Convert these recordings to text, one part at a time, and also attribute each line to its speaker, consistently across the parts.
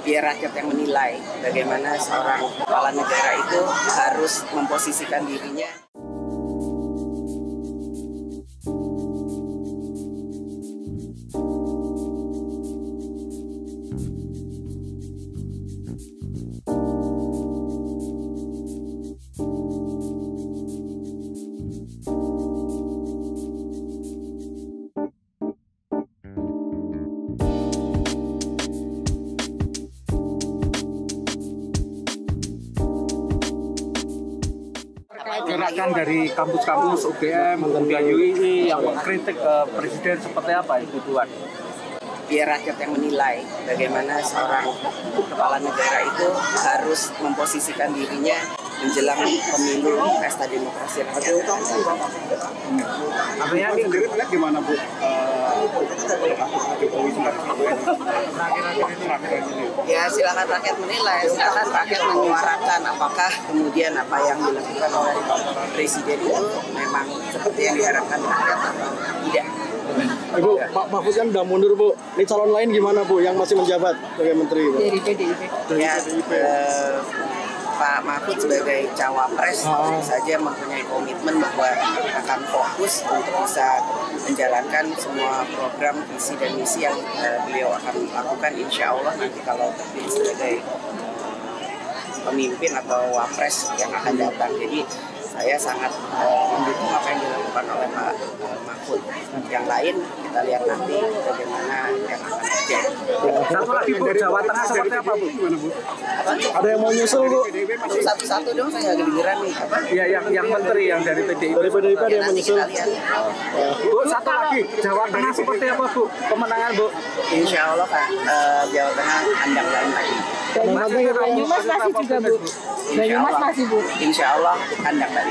Speaker 1: biar rakyat yang menilai bagaimana seorang kepala negara itu harus memposisikan dirinya.
Speaker 2: Gerakan dari kampus-kampus UGM, kemudian UII yang mengkritik ke presiden seperti apa itu Tuan?
Speaker 1: Biar rakyat yang menilai bagaimana seorang kepala negara itu harus memposisikan dirinya menjelang pemilu pesta demokrasi rakyat.
Speaker 2: Artinya ini sendiri melihat gimana Bu? Jokowi
Speaker 1: Ya silakan rakyat menilai, silakan rakyat menyuarakan apakah kemudian apa yang dilakukan oleh presiden itu memang seperti yang diharapkan rakyat atau tidak.
Speaker 3: Ibu, Pak Mahfud kan udah mundur Bu. Ini calon lain gimana Bu yang masih menjabat sebagai menteri?
Speaker 1: Dari PDIP. Ya, Pak Mahfud sebagai cawapres tentu saja mempunyai komitmen bahwa akan fokus untuk bisa menjalankan semua program, visi dan misi yang beliau akan lakukan insya Allah nanti kalau terpilih sebagai pemimpin atau wapres yang akan datang. Jadi saya sangat mendukung apa yang dilakukan oleh Pak Mahfud. Yang lain kita lihat nanti bagaimana yang akan terjadi.
Speaker 2: Satu lagi Bu, Jawa Tengah seperti apa Bu?
Speaker 3: Ada yang mau nyusul Bu?
Speaker 1: Satu-satu dong, saya kedengeran nih.
Speaker 2: Iya, yang menteri yang dari PDIP.
Speaker 3: Dari PDIP ada yang mau nyusul?
Speaker 2: Bu, satu lagi, Jawa Tengah seperti apa Bu? Kemenangan Bu?
Speaker 1: Insya Allah Pak, Jawa Tengah andang lain lagi.
Speaker 4: Banyumas masih juga Bu. Banyumas masih Bu.
Speaker 1: Insya Allah andang lain.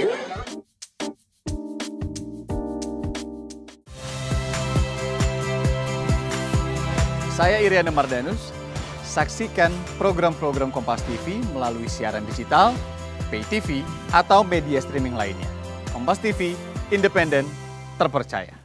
Speaker 5: Saya Iriana Mardanus. Saksikan program-program Kompas TV melalui siaran digital, pay TV, atau media streaming lainnya. Kompas TV, independen, terpercaya.